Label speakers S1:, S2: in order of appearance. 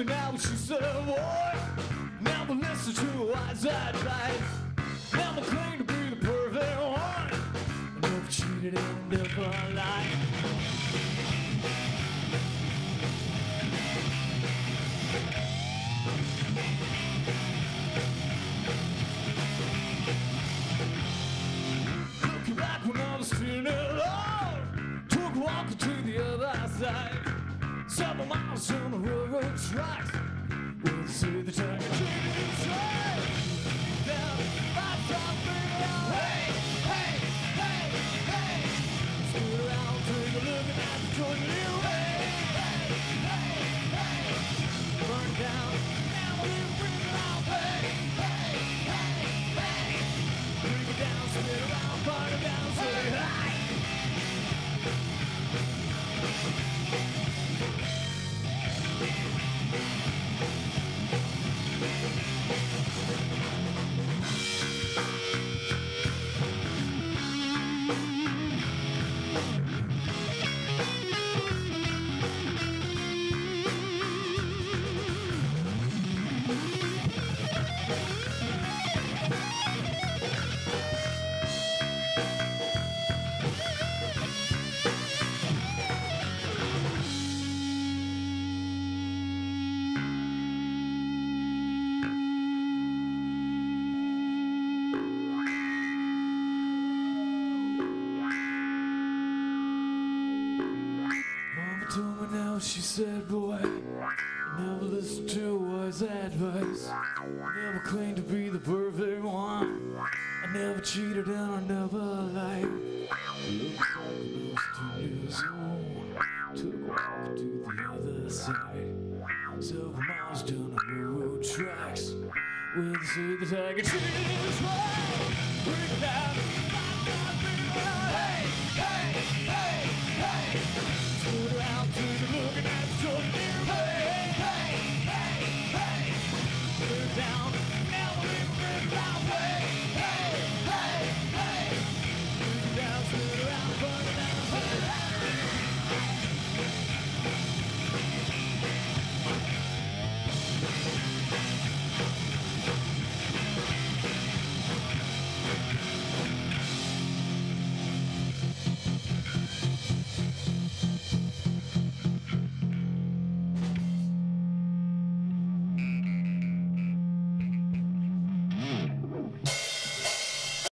S1: hanging out with she said, boy. Never listen to a wise advice. Never claim to be the perfect one. Never cheated and never lied. Looking back when I was feeling alone, took a walk to the other side. 7 miles on the railroad tracks, with the city the time and change right. Down, lights out, bring out. Hey, hey, hey, hey. Spin around, take a look at the joint you. Hey, hey, hey, hey. Burn down, now we bring it out. Hey, hey, hey, hey. Bring it down, spin around, burn it down, say hi. Told me now, she said, boy, never listen to wise advice. Never claimed to be the perfect one. I never cheated and I never lied. Looked like I was 2 years old. Took a walk to the other side. 7 miles down the railroad tracks, with the sea the tag and trees right. Bring it down.